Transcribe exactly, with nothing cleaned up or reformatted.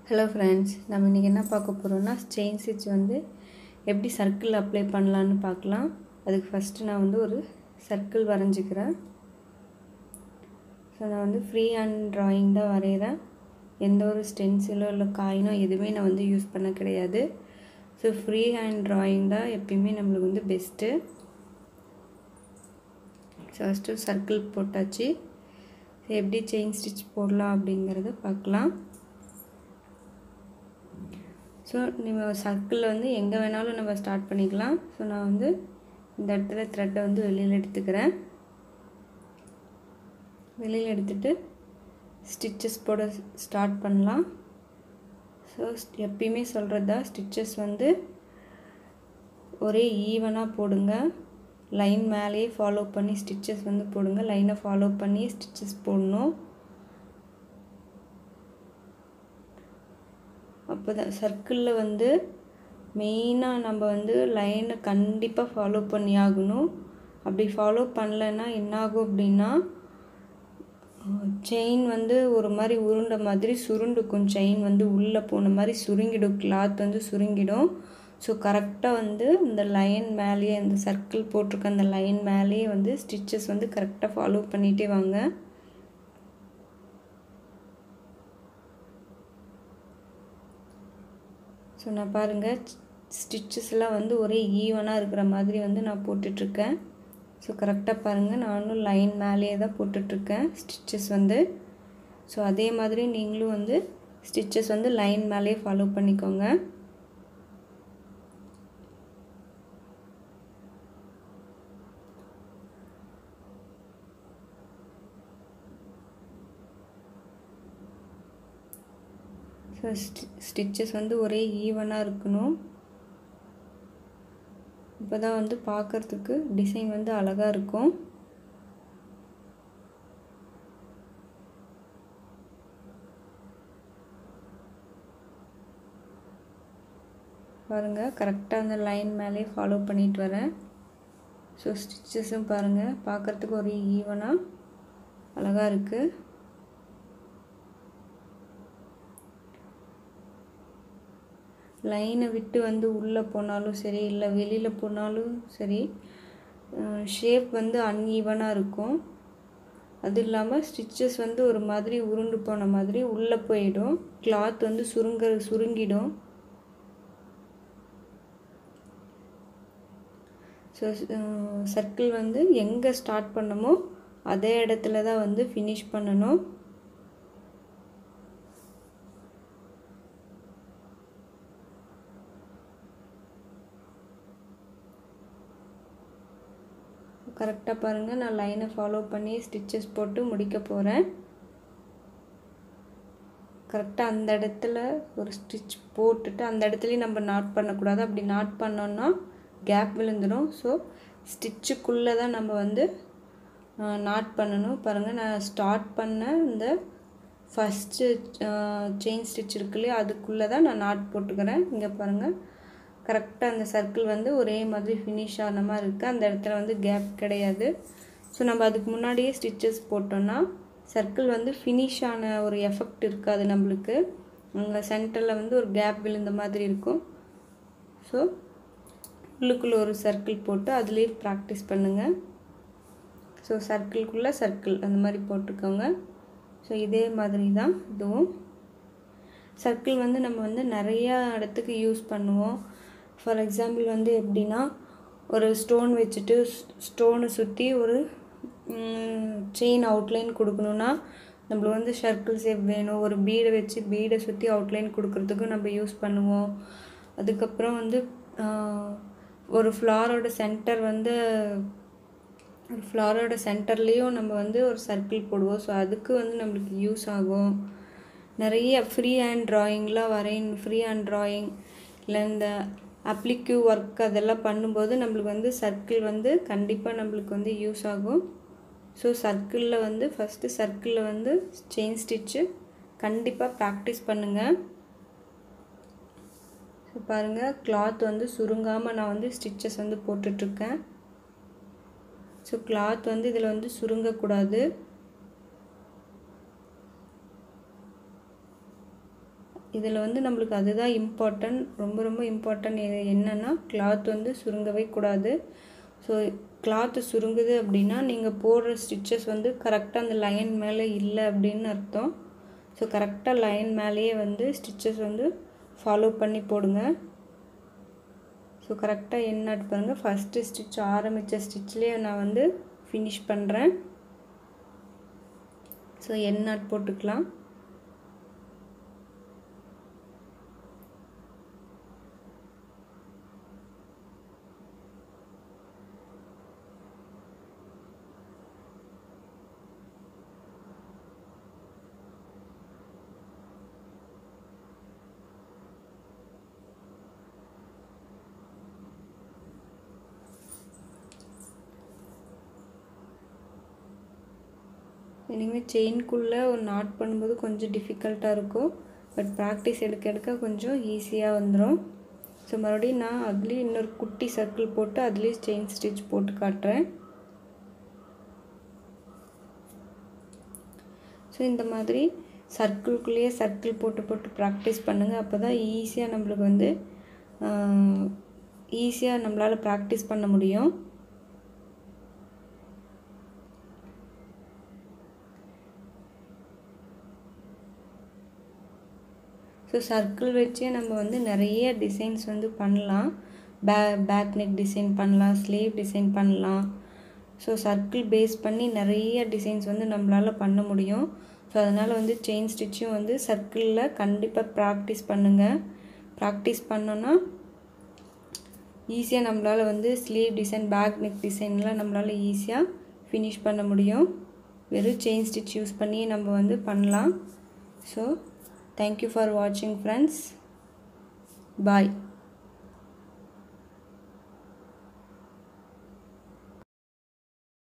Hello friends, நம்ம இன்றைக்கி என்ன பார்க்க போகிறோம்னா செயின் ஸ்டிச் வந்து எப்படி சர்க்கிள் அப்ளை பண்ணலான்னு பார்க்கலாம். அதுக்கு ஃபஸ்ட்டு நான் வந்து ஒரு சர்க்கிள் வரைஞ்சிக்கிறேன். ஸோ நான் வந்து ஃப்ரீ ஹேண்ட் ட்ராயிங் தான் வரைகிறேன். எந்த ஒரு ஸ்டென்சிலோ இல்லை காயினோ எதுவுமே நான் வந்து யூஸ் பண்ண கிடையாது. ஸோ ஃப்ரீ ஹேண்ட் ட்ராயிங் தான் எப்பயுமே நம்மளுக்கு வந்து பெஸ்ட்டு. ஸோ ஃபஸ்ட்டு சர்க்கிள் போட்டாச்சு. எப்படி செயின் ஸ்டிச் போடலாம் அப்படிங்கிறத பார்க்கலாம். ஸோ நம்ம சர்க்கிளில் வந்து எங்கே வேணாலும் நம்ம ஸ்டார்ட் பண்ணிக்கலாம். ஸோ நான் வந்து இந்த இடத்துல த்ரெட்டை வந்து வெளியில் எடுத்துக்கிறேன். வெளியில் எடுத்துகிட்டு ஸ்டிச்சஸ் போட ஸ்டார்ட் பண்ணலாம். ஸோ எப்பயுமே சொல்கிறது தான், ஸ்டிச்சஸ் வந்து ஒரே ஈவனாக போடுங்க. லைன் மேலேயே ஃபாலோ பண்ணி ஸ்டிச்சஸ் வந்து போடுங்க. லைனை ஃபாலோ பண்ணி ஸ்டிச்சஸ் போடணும். அப்போ தான் சர்க்கிளில் வந்து மெயினாக நம்ம வந்து லைனை கண்டிப்பாக ஃபாலோ பண்ணி ஆகணும். அப்படி ஃபாலோ பண்ணலைன்னா என்னாகும் அப்படின்னா, செயின் வந்து ஒரு மாதிரி உருண்ட மாதிரி சுருண்டுக்கும். செயின் வந்து உள்ளே போன மாதிரி சுருங்கிடும், கிளாத் வந்து சுருங்கிடும். ஸோ கரெக்டாக வந்து இந்த லைன் மேலேயே, இந்த சர்க்கிள் போட்டிருக்க அந்த லைன் மேலேயே வந்து ஸ்டிச்சஸ் வந்து கரெக்டாக ஃபாலோ பண்ணிகிட்டே வாங்க. ஸோ நான் பாருங்கள், ஸ்டிச்சஸ்லாம் வந்து ஒரே ஈவனாக இருக்கிற மாதிரி வந்து நான் போட்டுட்ருக்கேன். ஸோ கரெக்டாக பாருங்கள், நானும் லைன் மேலேயே தான் போட்டுட்ருக்கேன் ஸ்டிச்சஸ் வந்து. ஸோ அதே மாதிரி நீங்களும் வந்து ஸ்டிச்சஸ் வந்து லைன் மேலேயே ஃபாலோ பண்ணிக்கோங்க. ஸோ ஸ்டிச்சஸ் வந்து ஒரே ஈவனாக இருக்கணும். இப்போ தான் வந்து பார்க்குறதுக்கு டிசைன் வந்து அழகாக இருக்கும். பாருங்கள், கரெக்டாக அந்த லைன் மேலே ஃபாலோ பண்ணிட்டு வரேன். ஸோ ஸ்டிச்சஸும் பாருங்கள், பார்க்குறதுக்கு ஒரே ஈவனாக அழகாக இருக்குது. லைனை விட்டு வந்து உள்ளே போனாலும் சரி, இல்லை வெளியில் போனாலும் சரி, ஷேப் வந்து அன்ஈவனாக இருக்கும். அது இல்லாமல் ஸ்டிச்சஸ் வந்து ஒரு மாதிரி உருண்டு போன மாதிரி உள்ளே போயிடும். கிளாத் வந்து சுருங்க சுருங்கிடும். ஸோ சர்க்கிள் வந்து எங்கே ஸ்டார்ட் பண்ணமோ அதே இடத்துல தான் வந்து ஃபினிஷ் பண்ணணும். கரெக்டாக பாருங்கள், நான் லைனை ஃபாலோ பண்ணி ஸ்டிச்சஸ் போட்டு முடிக்க போகிறேன். கரெக்டாக அந்த இடத்துல ஒரு ஸ்டிச் போட்டுட்டு அந்த இடத்துலையும் நம்ம நாட் பண்ணக்கூடாது. அப்படி நாட் பண்ணோன்னா கேப் விழுந்துடும். ஸோ ஸ்டிச்சுக்குள்ளே தான் நம்ம வந்து நாட் பண்ணணும். பாருங்கள், நான் ஸ்டார்ட் பண்ண இந்த ஃபஸ்ட்டு செயின் ஸ்டிச் இருக்கு இல்லையா, அதுக்குள்ளே தான் நான் நாட் போட்டுக்கிறேன். இங்கே பாருங்கள், கரெக்டாக அந்த சர்க்கிள் வந்து ஒரே மாதிரி ஃபினிஷ் ஆன மாதிரி இருக்குது. அந்த இடத்துல வந்து கேப் கிடையாது. ஸோ நம்ம அதுக்கு முன்னாடியே ஸ்டிச்சஸ் போட்டோன்னா சர்க்கிள் வந்து ஃபினிஷ் ஆன ஒரு எஃபெக்ட் இருக்காது நம்மளுக்கு. அங்கே சென்டரில் வந்து ஒரு கேப் விழுந்த மாதிரி இருக்கும். ஸோ உள்ளுக்குள்ளே ஒரு சர்க்கிள் போட்டு அதுலேயே ப்ராக்டிஸ் பண்ணுங்கள். ஸோ சர்க்கிள்குள்ளே சர்க்கிள் அந்த மாதிரி போட்டுக்கோங்க. ஸோ இதே மாதிரி தான் இதுவும். சர்க்கிள் வந்து நம்ம வந்து நிறையா இடத்துக்கு யூஸ் பண்ணுவோம். ஃபார் எக்ஸாம்பிள் வந்து எப்படின்னா, ஒரு ஸ்டோன் வச்சுட்டு ஸ்டோனை சுற்றி ஒரு செயின் அவுட்லைன் கொடுக்கணுன்னா நம்மளுக்கு வந்து சர்க்கிள் ஷேப் வேணும். ஒரு பீடை வச்சு பீடை சுற்றி அவுட்லைன் கொடுக்குறதுக்கு நம்ம யூஸ் பண்ணுவோம். அதுக்கப்புறம் வந்து ஒரு ஃப்ளாரோட சென்டர் வந்து ஒரு ஃப்ளாரோட சென்டர்லேயும் நம்ம வந்து ஒரு சர்க்கிள் போடுவோம். ஸோ அதுக்கு வந்து நம்மளுக்கு யூஸ் ஆகும். நிறைய ஃப்ரீ ஹேண்ட் ட்ராயிங்லாம் வரையும் ஃப்ரீ ஹேண்ட் ட்ராயிங் இல்லை இந்த அப்ளிக்யூ ஒர்க் அதெல்லாம் பண்ணும்போது நம்மளுக்கு வந்து சர்க்கிள் வந்து கண்டிப்பாக நம்மளுக்கு வந்து யூஸ் ஆகும். ஸோ சர்க்கிளில் வந்து ஃபஸ்ட்டு சர்க்கிளில் வந்து செயின் ஸ்டிச்சு கண்டிப்பாக ப்ராக்டிஸ் பண்ணுங்கள். ஸோ பாருங்கள், கிளாத் வந்து சுருங்காமல் நான் வந்து ஸ்டிச்சஸ் வந்து போட்டுட்ருக்கேன். ஸோ கிளாத் வந்து இதில் வந்து சுருங்கக்கூடாது. இதில் வந்து நம்மளுக்கு அதுதான் இம்பார்ட்டன்ட், ரொம்ப ரொம்ப இம்பார்ட்டன்ட் என்னென்னா கிளாத் வந்து சுருங்கவே கூடாது. ஸோ கிளாத்து சுருங்குது அப்படின்னா நீங்கள் போடுற ஸ்டிச்சஸ் வந்து கரெக்டாக அந்த லைன் மேலே இல்லை அப்படின்னு அர்த்தம். ஸோ கரெக்டாக லைன் மேலேயே வந்து ஸ்டிச்சஸ் வந்து ஃபாலோ பண்ணி போடுங்க. ஸோ கரெக்டாக என் நாட் பாருங்கள், ஃபஸ்ட்டு ஸ்டிச் ஆரம்பித்த ஸ்டிச்லேயே நான் வந்து ஃபினிஷ் பண்ணுறேன். ஸோ என் நாட் போட்டுக்கலாம். இனிமேல் செயின்குள்ளே ஒரு நாட் பண்ணும்போது கொஞ்சம் டிஃபிகல்ட்டாக இருக்கும், பட் ப்ராக்டிஸ் எடுக்க எடுக்க கொஞ்சம் ஈஸியாக வந்துடும். ஸோ மறுபடியும் நான் அதுலேயும் இன்னொரு குட்டி சர்க்கிள் போட்டு அதுலேயும் செயின் ஸ்டிச் போட்டு காட்டுறேன். ஸோ இந்த மாதிரி சர்க்கிள்குள்ளேயே சர்க்கிள் போட்டு போட்டு ப்ராக்டிஸ் பண்ணுங்கள். அப்போ தான் ஈஸியாக நம்மளுக்கு வந்து ஈஸியாக நம்மளால் ப்ராக்டிஸ் பண்ண முடியும். ஸோ சர்க்கிள் வச்சே நம்ம வந்து நிறைய டிசைன்ஸ் வந்து பண்ணலாம். பே பேக் நெக் டிசைன் பண்ணலாம், ஸ்லீவ் டிசைன் பண்ணலாம். ஸோ சர்க்கிள் பேஸ் பண்ணி நிறைய டிசைன்ஸ் வந்து நம்மளால் பண்ண முடியும். ஸோ அதனால் வந்து செயின் ஸ்டிச்சும் வந்து சர்க்கிளில் கண்டிப்பாக ப்ராக்டிஸ் பண்ணுங்கள். ப்ராக்டிஸ் பண்ணோன்னா ஈஸியாக நம்மளால் வந்து ஸ்லீவ் டிசைன், பேக் நெக் டிசைன்லாம் நம்மளால் ஈஸியாக ஃபினிஷ் பண்ண முடியும். வெறும் செயின் ஸ்டிச் யூஸ் பண்ணி நம்ம வந்து பண்ணலாம். So thank you for watching friends. Bye.